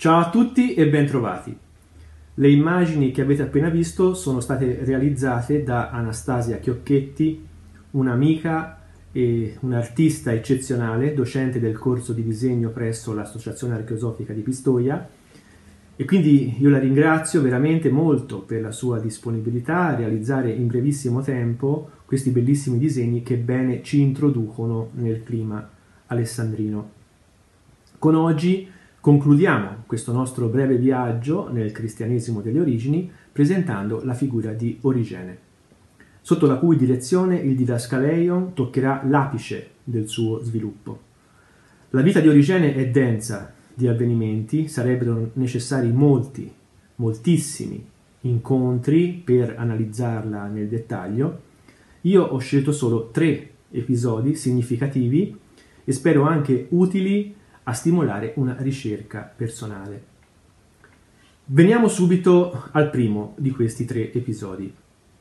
Ciao a tutti e bentrovati. Le immagini che avete appena visto sono state realizzate da Anastasia Chiocchetti, un'amica e un'artista eccezionale, docente del corso di disegno presso l'Associazione Archeosofica di Pistoia, e quindi io la ringrazio veramente molto per la sua disponibilità a realizzare in brevissimo tempo questi bellissimi disegni che bene ci introducono nel clima alessandrino. Con oggi concludiamo questo nostro breve viaggio nel cristianesimo delle origini presentando la figura di Origene, sotto la cui direzione il Didascaleion toccherà l'apice del suo sviluppo. La vita di Origene è densa di avvenimenti, sarebbero necessari moltissimi incontri per analizzarla nel dettaglio. Io ho scelto solo 3 episodi significativi e spero anche utili a stimolare una ricerca personale. Veniamo subito al primo di questi 3 episodi.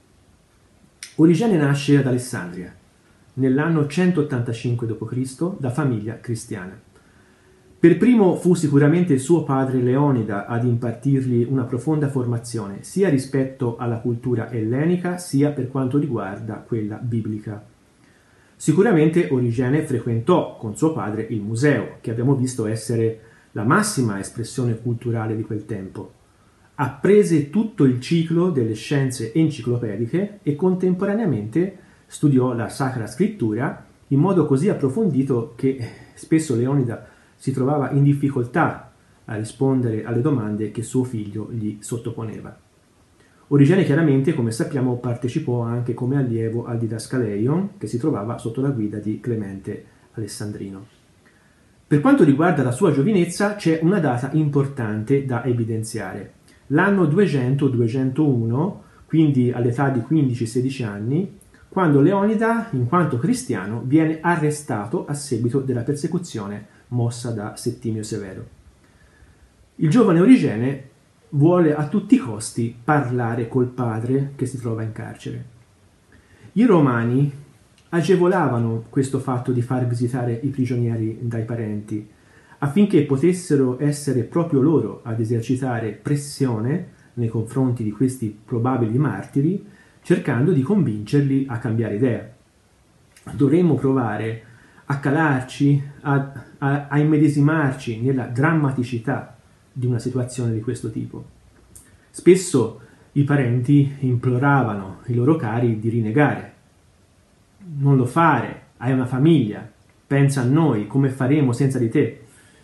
Origene nasce ad Alessandria, nell'anno 185 d.C., da famiglia cristiana. Per primo fu sicuramente suo padre Leonida ad impartirgli una profonda formazione, sia rispetto alla cultura ellenica, sia per quanto riguarda quella biblica. Sicuramente Origene frequentò con suo padre il museo, che abbiamo visto essere la massima espressione culturale di quel tempo. Apprese tutto il ciclo delle scienze enciclopediche e contemporaneamente studiò la Sacra Scrittura in modo così approfondito che spesso Leonida si trovava in difficoltà a rispondere alle domande che suo figlio gli sottoponeva. Origene chiaramente, come sappiamo, partecipò anche come allievo al Didascaleion, che si trovava sotto la guida di Clemente Alessandrino. Per quanto riguarda la sua giovinezza, c'è una data importante da evidenziare. L'anno 200-201, quindi all'età di 15-16 anni, quando Leonida, in quanto cristiano, viene arrestato a seguito della persecuzione mossa da Settimio Severo. Il giovane Origene vuole a tutti i costi parlare col padre che si trova in carcere. I romani agevolavano questo fatto di far visitare i prigionieri dai parenti, affinché potessero essere proprio loro ad esercitare pressione nei confronti di questi probabili martiri, cercando di convincerli a cambiare idea. Dovremmo provare a calarci, a immedesimarci nella drammaticità di una situazione di questo tipo. Spesso i parenti imploravano i loro cari di rinnegare. Non lo fare, hai una famiglia, pensa a noi, come faremo senza di te?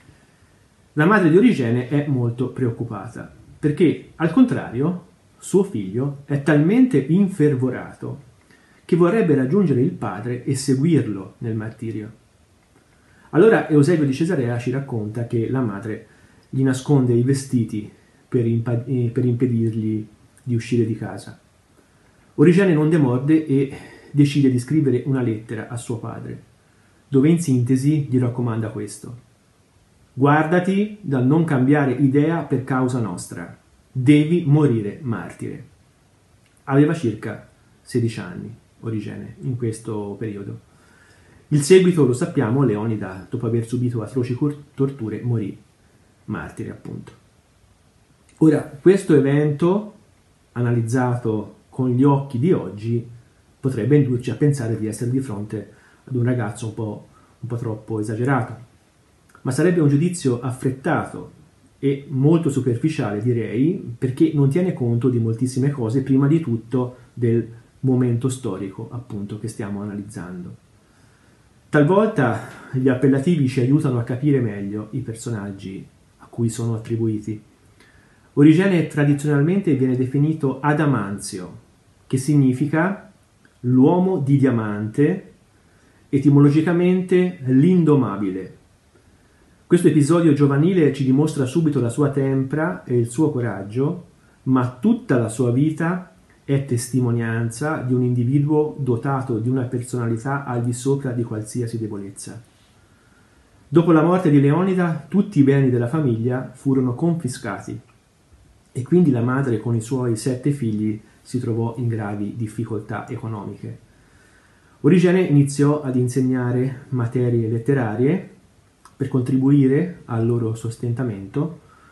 La madre di Origene è molto preoccupata, perché al contrario suo figlio è talmente infervorato che vorrebbe raggiungere il padre e seguirlo nel martirio. Allora Eusebio di Cesarea ci racconta che la madre gli nasconde i vestiti per impedirgli di uscire di casa. Origene non demorde e decide di scrivere una lettera a suo padre, dove in sintesi gli raccomanda questo: guardati dal non cambiare idea per causa nostra, devi morire martire. Aveva circa 16 anni Origene in questo periodo. Il seguito lo sappiamo, Leonida, dopo aver subito atroci torture, morì martire, appunto. Ora, questo evento, analizzato con gli occhi di oggi, potrebbe indurci a pensare di essere di fronte ad un ragazzo un po' troppo esagerato. Ma sarebbe un giudizio affrettato e molto superficiale, direi, perché non tiene conto di moltissime cose, prima di tutto del momento storico, appunto, che stiamo analizzando. Talvolta gli appellativi ci aiutano a capire meglio i personaggi a cui sono attribuiti. Origene tradizionalmente viene definito Adamanzio, che significa l'uomo di diamante, etimologicamente l'indomabile. Questo episodio giovanile ci dimostra subito la sua tempra e il suo coraggio, ma tutta la sua vita è testimonianza di un individuo dotato di una personalità al di sopra di qualsiasi debolezza. Dopo la morte di Leonida, tutti i beni della famiglia furono confiscati e quindi la madre con i suoi 7 figli si trovò in gravi difficoltà economiche. Origene iniziò ad insegnare materie letterarie per contribuire al loro sostentamento,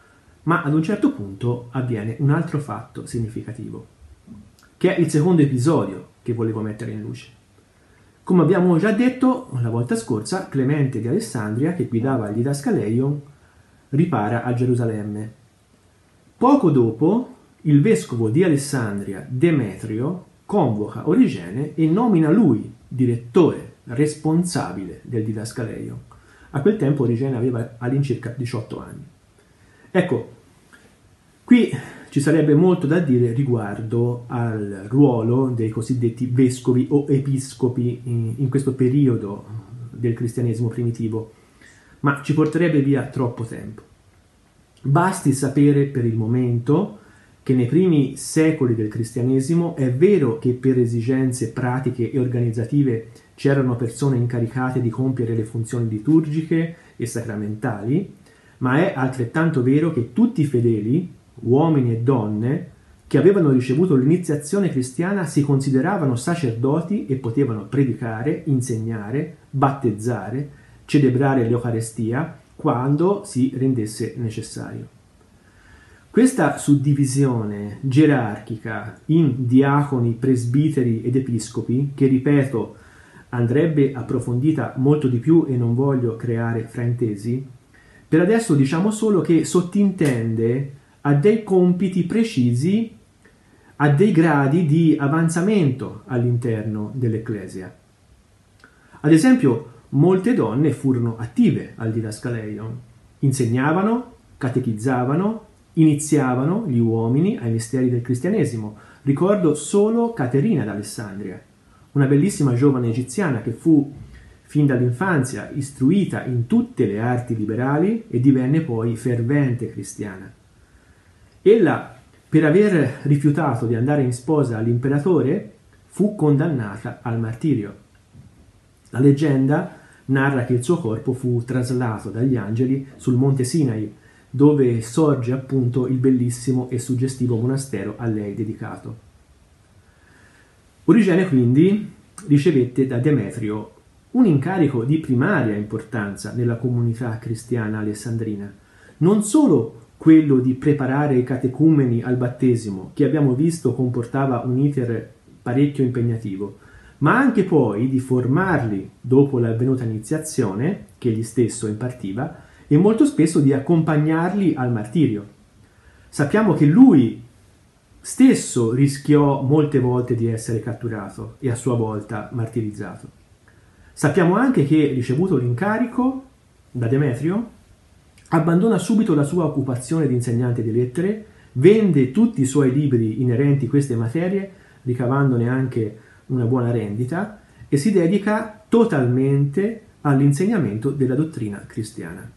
Ma ad un certo punto avviene un altro fatto significativo, che è il secondo episodio che volevo mettere in luce. Come abbiamo già detto la volta scorsa, Clemente di Alessandria, che guidava il Didascaleion, ripara a Gerusalemme. Poco dopo, il vescovo di Alessandria, Demetrio, convoca Origene e nomina lui direttore responsabile del Didascaleion. A quel tempo Origene aveva all'incirca 18 anni. Ecco, qui ci sarebbe molto da dire riguardo al ruolo dei cosiddetti vescovi o episcopi in questo periodo del cristianesimo primitivo, ma ci porterebbe via troppo tempo. Basti sapere per il momento che nei primi secoli del cristianesimo è vero che per esigenze pratiche e organizzative c'erano persone incaricate di compiere le funzioni liturgiche e sacramentali, ma è altrettanto vero che tutti i fedeli, uomini e donne, che avevano ricevuto l'iniziazione cristiana si consideravano sacerdoti e potevano predicare, insegnare, battezzare, celebrare l'Eucarestia quando si rendesse necessario. Questa suddivisione gerarchica in diaconi, presbiteri ed episcopi, che ripeto andrebbe approfondita molto di più e non voglio creare fraintesi, per adesso diciamo solo che sottintende a dei compiti precisi, a dei gradi di avanzamento all'interno dell'Ecclesia. Ad esempio, molte donne furono attive al Didascaleion, insegnavano, catechizzavano, iniziavano gli uomini ai misteri del cristianesimo. Ricordo solo Caterina d'Alessandria, una bellissima giovane egiziana che fu fin dall'infanzia istruita in tutte le arti liberali e divenne poi fervente cristiana. Ella, per aver rifiutato di andare in sposa all'imperatore, fu condannata al martirio. La leggenda narra che il suo corpo fu traslato dagli angeli sul monte Sinai, dove sorge appunto il bellissimo e suggestivo monastero a lei dedicato. Origene quindi ricevette da Demetrio un incarico di primaria importanza nella comunità cristiana alessandrina, non solo quello di preparare i catecumeni al battesimo, che abbiamo visto comportava un iter parecchio impegnativo, ma anche poi di formarli dopo l'avvenuta iniziazione, che egli stesso impartiva, e molto spesso di accompagnarli al martirio. Sappiamo che lui stesso rischiò molte volte di essere catturato e a sua volta martirizzato. Sappiamo anche che, ricevuto l'incarico da Demetrio, abbandona subito la sua occupazione di insegnante di lettere, vende tutti i suoi libri inerenti a queste materie, ricavandone anche una buona rendita, e si dedica totalmente all'insegnamento della dottrina cristiana.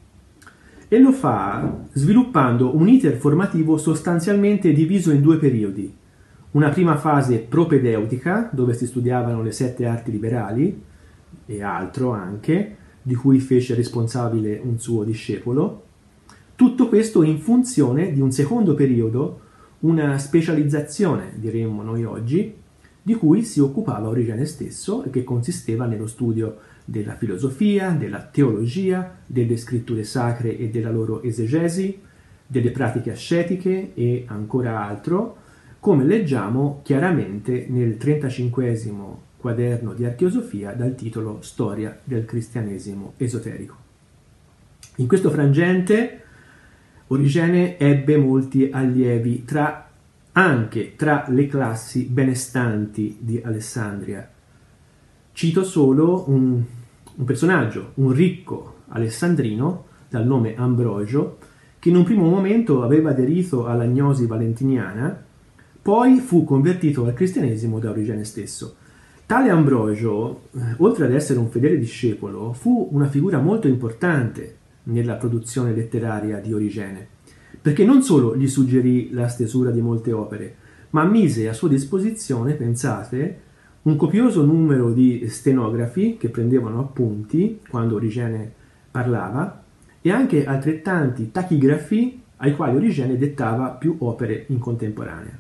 E lo fa sviluppando un iter formativo sostanzialmente diviso in due periodi. Una prima fase propedeutica, dove si studiavano le 7 arti liberali, e altro anche, di cui fece responsabile un suo discepolo. Tutto questo in funzione di un secondo periodo, una specializzazione, diremmo noi oggi, di cui si occupava Origene stesso e che consisteva nello studio della filosofia, della teologia, delle scritture sacre e della loro esegesi, delle pratiche ascetiche e ancora altro, come leggiamo chiaramente nel 35esimo quaderno di archiosofia dal titolo Storia del cristianesimo esoterico. In questo frangente Origene ebbe molti allievi anche tra le classi benestanti di Alessandria. Cito solo un personaggio, un ricco alessandrino dal nome Ambrogio, che in un primo momento aveva aderito all'agnosi valentiniana, poi fu convertito al cristianesimo da Origene stesso. Tale Ambrogio, oltre ad essere un fedele discepolo, fu una figura molto importante nella produzione letteraria di Origene, perché non solo gli suggerì la stesura di molte opere, ma mise a sua disposizione, pensate, un copioso numero di stenografi che prendevano appunti quando Origene parlava e anche altrettanti tachigrafi ai quali Origene dettava più opere in contemporanea.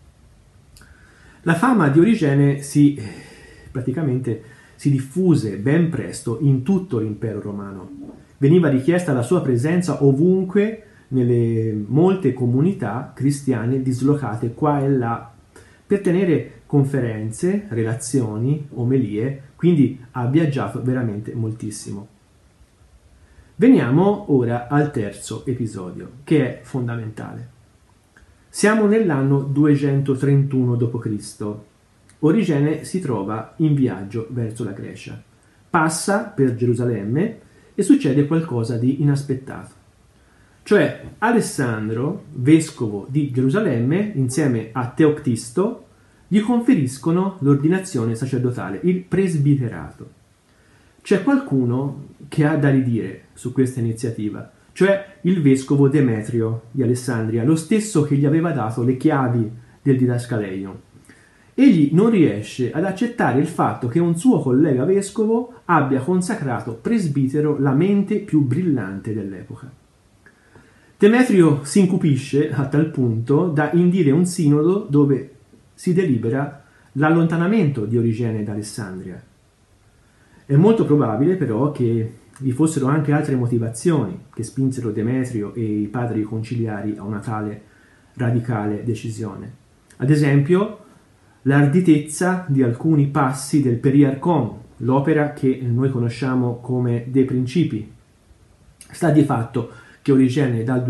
La fama di Origene praticamente si diffuse ben presto in tutto l'impero romano. Veniva richiesta la sua presenza ovunque nelle molte comunità cristiane dislocate qua e là per tenere conferenze, relazioni, omelie, quindi ha viaggiato veramente moltissimo. Veniamo ora al terzo episodio, che è fondamentale. Siamo nell'anno 231 d.C. Origene si trova in viaggio verso la Grecia. Passa per Gerusalemme e succede qualcosa di inaspettato. Cioè Alessandro, vescovo di Gerusalemme, insieme a Teoctisto, gli conferiscono l'ordinazione sacerdotale, il presbiterato. C'è qualcuno che ha da ridire su questa iniziativa, cioè il vescovo Demetrio di Alessandria, lo stesso che gli aveva dato le chiavi del didascaleion. Egli non riesce ad accettare il fatto che un suo collega vescovo abbia consacrato presbitero la mente più brillante dell'epoca. Demetrio si incupisce a tal punto da indire un sinodo dove si delibera l'allontanamento di Origene da Alessandria. È molto probabile però che vi fossero anche altre motivazioni che spinsero Demetrio e i padri conciliari a una tale radicale decisione. Ad esempio, l'arditezza di alcuni passi del Periarchon, l'opera che noi conosciamo come De Principi. Sta di fatto che Origene dal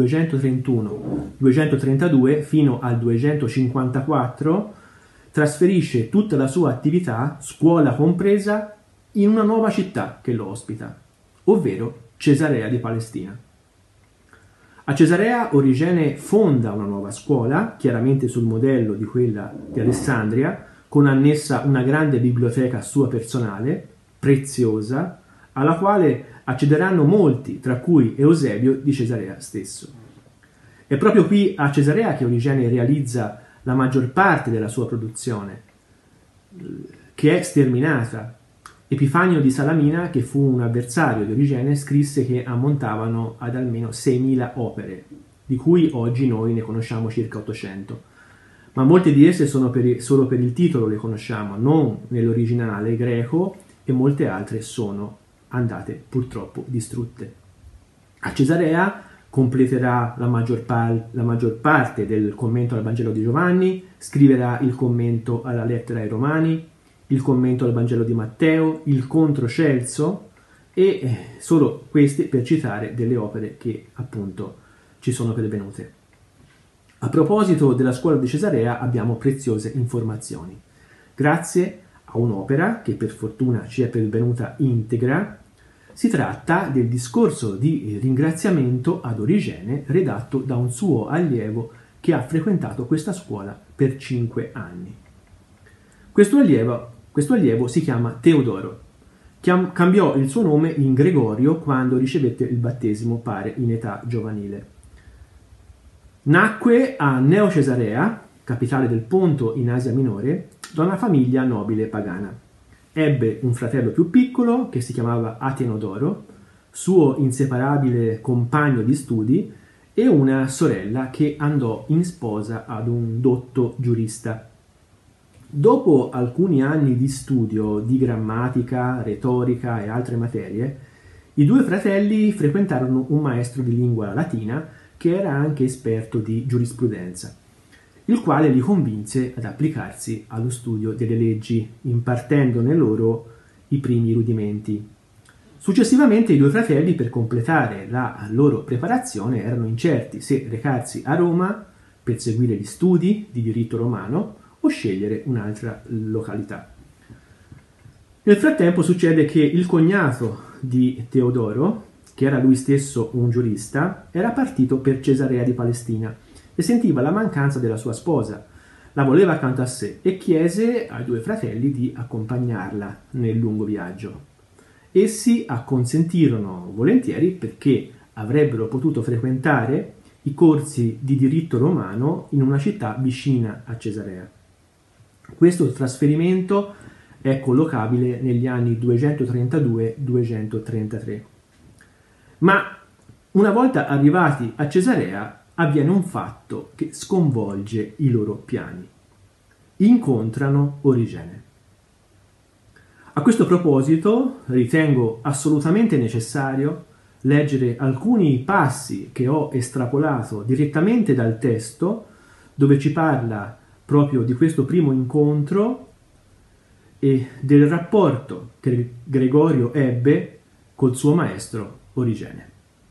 231-232 fino al 254 trasferisce tutta la sua attività, scuola compresa, in una nuova città che lo ospita, ovvero Cesarea di Palestina. A Cesarea Origene fonda una nuova scuola, chiaramente sul modello di quella di Alessandria, con annessa una grande biblioteca sua personale, preziosa, alla quale accederanno molti, tra cui Eusebio di Cesarea stesso. È proprio qui a Cesarea che Origene realizza la maggior parte della sua produzione, che è sterminata. Epifanio di Salamina, che fu un avversario di Origene, scrisse che ammontavano ad almeno 6.000 opere, di cui oggi noi ne conosciamo circa 800. Ma molte di esse solo per il titolo le conosciamo, non nell'originale greco, e molte altre sono andate purtroppo distrutte. A Cesarea completerà la maggior parte del commento al Vangelo di Giovanni, scriverà il commento alla lettera ai Romani, il commento al Vangelo di Matteo, il Contro Celso, e solo queste per citare delle opere che appunto ci sono pervenute. A proposito della scuola di Cesarea abbiamo preziose informazioni. Grazie a un'opera che per fortuna ci è pervenuta integra, si tratta del discorso di ringraziamento ad Origene redatto da un suo allievo che ha frequentato questa scuola per 5 anni. Questo allievo si chiama Teodoro. Cambiò il suo nome in Gregorio quando ricevette il battesimo, pare in età giovanile. Nacque a Neocesarea, capitale del Ponto in Asia Minore, da una famiglia nobile pagana. Ebbe un fratello più piccolo che si chiamava Atenodoro, suo inseparabile compagno di studi, e una sorella che andò in sposa ad un dotto giurista. Dopo alcuni anni di studio di grammatica, retorica e altre materie, i due fratelli frequentarono un maestro di lingua latina che era anche esperto di giurisprudenza, il quale li convinse ad applicarsi allo studio delle leggi, impartendone loro i primi rudimenti. Successivamente i due fratelli, per completare la loro preparazione, erano incerti se recarsi a Roma per seguire gli studi di diritto romano o scegliere un'altra località. Nel frattempo succede che il cognato di Teodoro, che era lui stesso un giurista, era partito per Cesarea di Palestina e sentiva la mancanza della sua sposa. La voleva accanto a sé e chiese ai due fratelli di accompagnarla nel lungo viaggio. Essi acconsentirono volentieri perché avrebbero potuto frequentare i corsi di diritto romano in una città vicina a Cesarea. Questo trasferimento è collocabile negli anni 232-233. Ma una volta arrivati a Cesarea avviene un fatto che sconvolge i loro piani. Incontrano Origene. A questo proposito ritengo assolutamente necessario leggere alcuni passi che ho estrapolato direttamente dal testo, dove ci parla proprio di questo primo incontro e del rapporto che Gregorio ebbe col suo maestro Origene.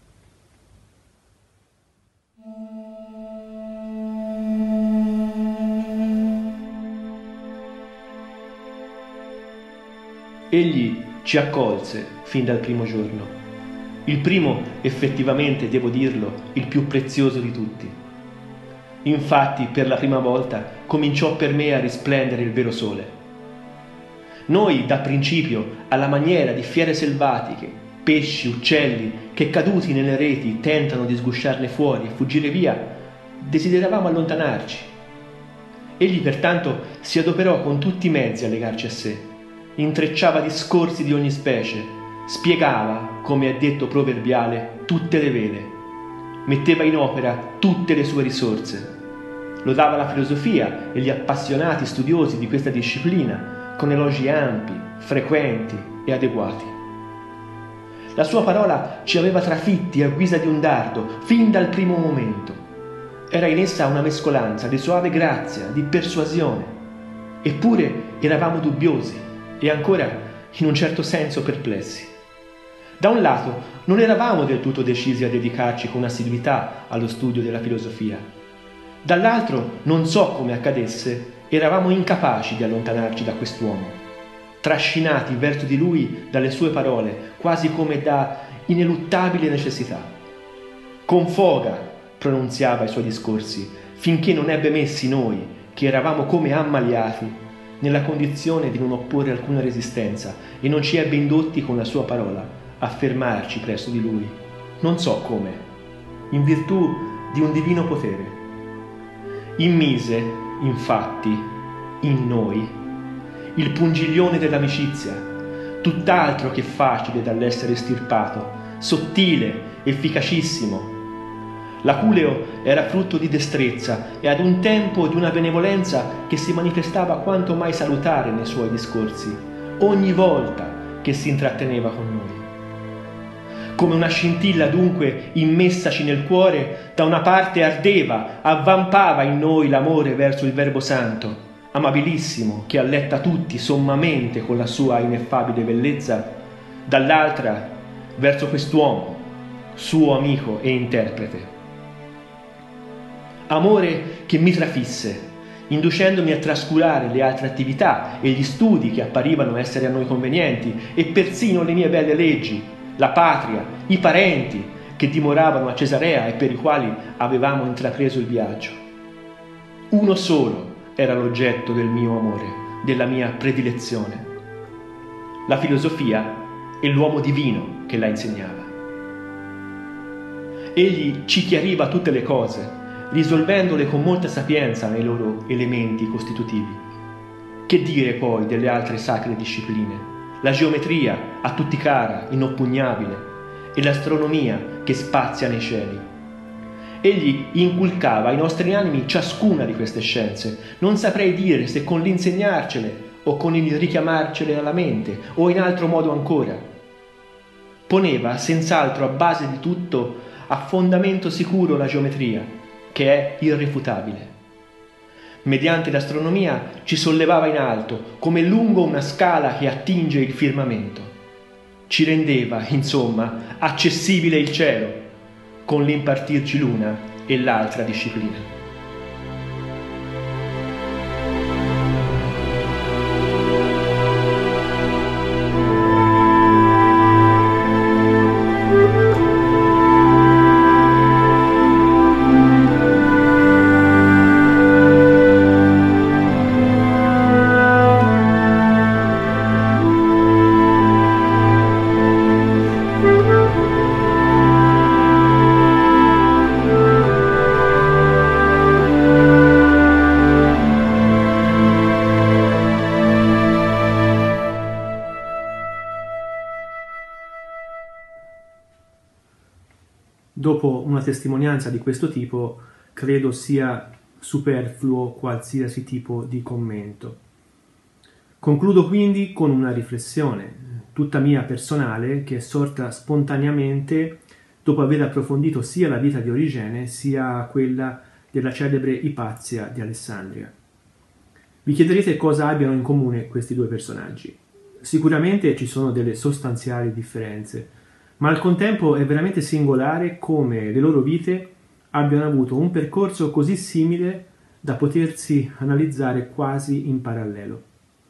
Egli ci accolse fin dal primo giorno, il primo effettivamente, devo dirlo, il più prezioso di tutti. Infatti, per la prima volta cominciò per me a risplendere il vero sole. Noi, da principio, alla maniera di fiere selvatiche, pesci, uccelli, che caduti nelle reti tentano di sgusciarne fuori e fuggire via, desideravamo allontanarci. Egli pertanto si adoperò con tutti i mezzi a legarci a sé. Intrecciava discorsi di ogni specie, spiegava, come è detto proverbiale, tutte le vele, metteva in opera tutte le sue risorse, lodava la filosofia e gli appassionati studiosi di questa disciplina con elogi ampi, frequenti e adeguati. La sua parola ci aveva trafitti a guisa di un dardo fin dal primo momento. Era in essa una mescolanza di soave grazia, di persuasione, eppure eravamo dubbiosi e ancora, in un certo senso, perplessi. Da un lato, non eravamo del tutto decisi a dedicarci con assiduità allo studio della filosofia. Dall'altro, non so come accadesse, eravamo incapaci di allontanarci da quest'uomo, trascinati verso di lui dalle sue parole, quasi come da ineluttabile necessità. Con foga pronunziava i suoi discorsi, finché non ebbe messi noi, che eravamo come ammaliati, nella condizione di non opporre alcuna resistenza, e non ci ebbe indotti con la sua parola a fermarci presso di lui, non so come, in virtù di un divino potere. Immise, infatti, in noi il pungiglione dell'amicizia, tutt'altro che facile dall'essere estirpato, sottile, efficacissimo. L'aculeo era frutto di destrezza e ad un tempo di una benevolenza che si manifestava quanto mai salutare nei suoi discorsi, ogni volta che si intratteneva con noi. Come una scintilla dunque immessaci nel cuore, da una parte ardeva, avvampava in noi l'amore verso il Verbo Santo, amabilissimo, che alletta tutti sommamente con la sua ineffabile bellezza, dall'altra verso quest'uomo, suo amico e interprete. Amore che mi trafisse, inducendomi a trascurare le altre attività e gli studi che apparivano essere a noi convenienti, e persino le mie belle leggi, la patria, i parenti che dimoravano a Cesarea e per i quali avevamo intrapreso il viaggio. Uno solo era l'oggetto del mio amore, della mia predilezione: la filosofia e l'uomo divino che la insegnava. Egli ci chiariva tutte le cose, risolvendole con molta sapienza nei loro elementi costitutivi. Che dire poi delle altre sacre discipline? La geometria, a tutti cara, inoppugnabile, e l'astronomia che spazia nei cieli. Egli inculcava ai nostri animi ciascuna di queste scienze. Non saprei dire se con l'insegnarcele o con il richiamarcele alla mente o in altro modo ancora. Poneva senz'altro a base di tutto, a fondamento sicuro, la geometria, che è irrefutabile. Mediante l'astronomia ci sollevava in alto, come lungo una scala che attinge il firmamento. Ci rendeva, insomma, accessibile il cielo, con l'impartirci l'una e l'altra disciplina. Dopo una testimonianza di questo tipo, credo sia superfluo qualsiasi tipo di commento. Concludo quindi con una riflessione, tutta mia personale, che è sorta spontaneamente dopo aver approfondito sia la vita di Origene sia quella della celebre Ipazia di Alessandria. Vi chiederete cosa abbiano in comune questi due personaggi. Sicuramente ci sono delle sostanziali differenze, ma al contempo è veramente singolare come le loro vite abbiano avuto un percorso così simile da potersi analizzare quasi in parallelo.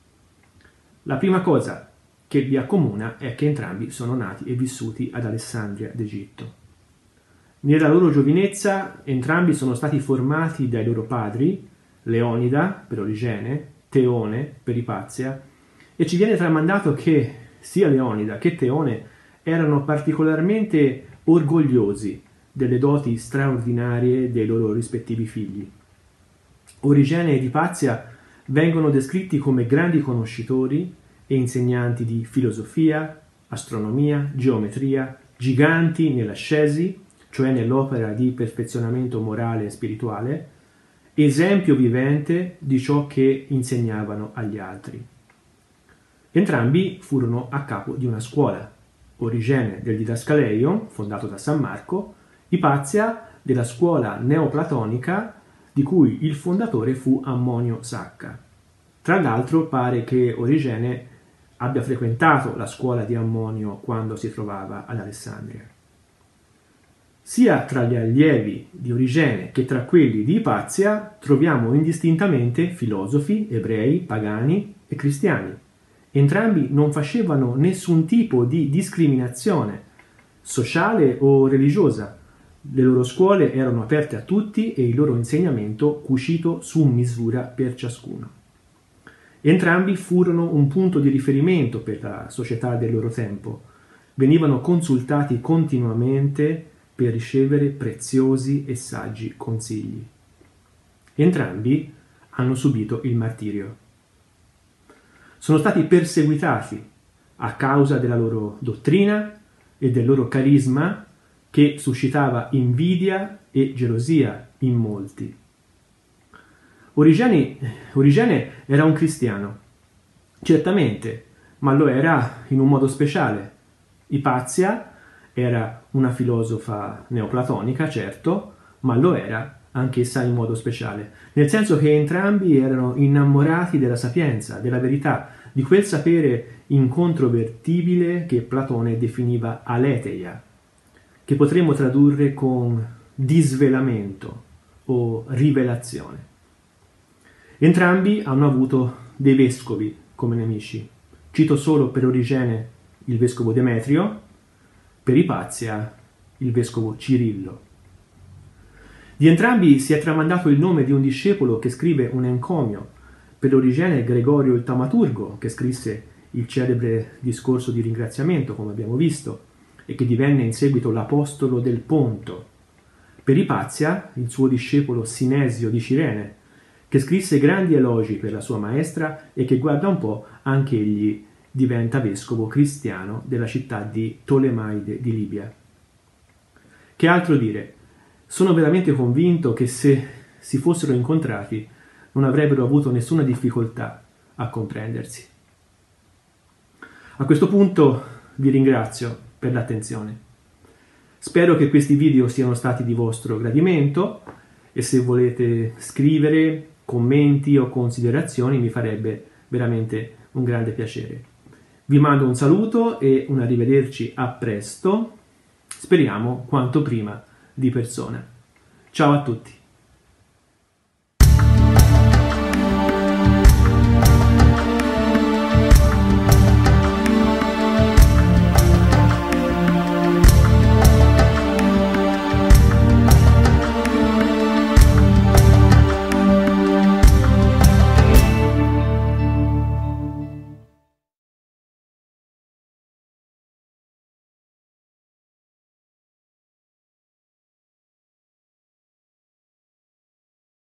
La prima cosa che vi accomuna è che entrambi sono nati e vissuti ad Alessandria d'Egitto. Nella loro giovinezza entrambi sono stati formati dai loro padri, Leonida per Origene, Teone per Ipazia, e ci viene tramandato che sia Leonida che Teone erano particolarmente orgogliosi delle doti straordinarie dei loro rispettivi figli. Origene ed Ipazia vengono descritti come grandi conoscitori e insegnanti di filosofia, astronomia, geometria, giganti nell'ascesi, cioè nell'opera di perfezionamento morale e spirituale, esempio vivente di ciò che insegnavano agli altri. Entrambi furono a capo di una scuola, Origene del Didascaleion, fondato da San Marco, Ipazia della scuola neoplatonica, di cui il fondatore fu Ammonio Sacca. Tra l'altro pare che Origene abbia frequentato la scuola di Ammonio quando si trovava ad Alessandria. Sia tra gli allievi di Origene che tra quelli di Ipazia troviamo indistintamente filosofi, ebrei, pagani e cristiani. Entrambi non facevano nessun tipo di discriminazione sociale o religiosa. Le loro scuole erano aperte a tutti e il loro insegnamento cucito su misura per ciascuno. Entrambi furono un punto di riferimento per la società del loro tempo. Venivano consultati continuamente per ricevere preziosi e saggi consigli. Entrambi hanno subito il martirio. Sono stati perseguitati a causa della loro dottrina e del loro carisma che suscitava invidia e gelosia in molti. Origene era un cristiano, certamente, ma lo era in un modo speciale. Ipazia era una filosofa neoplatonica, certo, ma lo era anch'essa in modo speciale, nel senso che entrambi erano innamorati della sapienza, della verità, di quel sapere incontrovertibile che Platone definiva aletheia, che potremmo tradurre con disvelamento o rivelazione. Entrambi hanno avuto dei vescovi come nemici. Cito solo per Origene il vescovo Demetrio, per Ipazia il vescovo Cirillo. Di entrambi si è tramandato il nome di un discepolo che scrive un encomio. Per Origene Gregorio il Taumaturgo, che scrisse il celebre discorso di ringraziamento, come abbiamo visto, e che divenne in seguito l'apostolo del Ponto. Per Ipazia, il suo discepolo Sinesio di Cirene, che scrisse grandi elogi per la sua maestra e che, guarda un po', anche egli diventa vescovo cristiano della città di Tolemaide di Libia. Che altro dire? Sono veramente convinto che se si fossero incontrati non avrebbero avuto nessuna difficoltà a comprendersi. A questo punto vi ringrazio per l'attenzione. Spero che questi video siano stati di vostro gradimento e se volete scrivere commenti o considerazioni mi farebbe veramente un grande piacere. Vi mando un saluto e un arrivederci a presto, speriamo quanto prima di persona. Ciao a tutti!